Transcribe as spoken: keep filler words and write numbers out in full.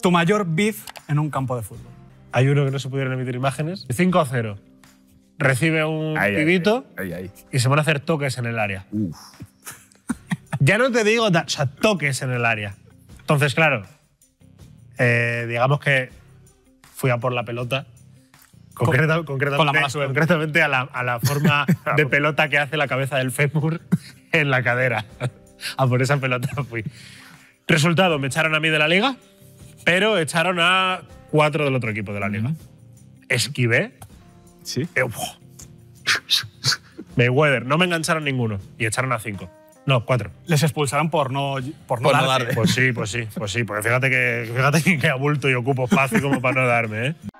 Tu mayor beef en un campo de fútbol. Hay uno que no se pudieron emitir imágenes. cinco a cero. Recibe un Ahí, ahí, pibito ahí, ahí. y se van a hacer toques en el área. Uf. Ya no te digo, o sea, toques en el área. Entonces, claro, eh, digamos que fui a por la pelota. Concreta, con, concretamente, con la mala suerte. concretamente a la, a la forma de pelota que hace la cabeza del fémur en la cadera. A por esa pelota fui. Resultado, me echaron a mí de la liga, pero echaron a cuatro del otro equipo de la liga. Esquivé. ¿Sí? Eh, Mayweather, no me engancharon ninguno y echaron a cinco. No, cuatro. Les expulsaron por no, por no Por no darte. darte. Pues sí, pues sí, pues sí. Porque fíjate que, fíjate que abulto y ocupo espacio como para no darme, ¿eh?